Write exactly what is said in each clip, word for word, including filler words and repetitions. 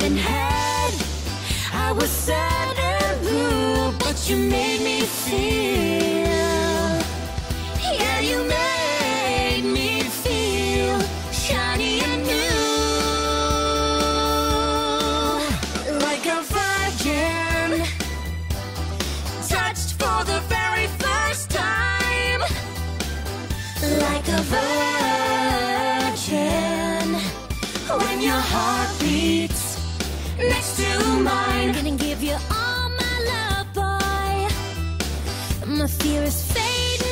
and head. I was sad and blue, but you made me feel. Yeah, you made me feel shiny and new, like a virgin, touched for the very first time, like a virgin. When your heart beats next to mine, I'm gonna give you all my love, boy. My fear is fading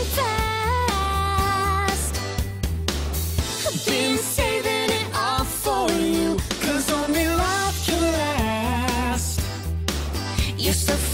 fast. I've been saving it all for you, 'cause only love can last. You're so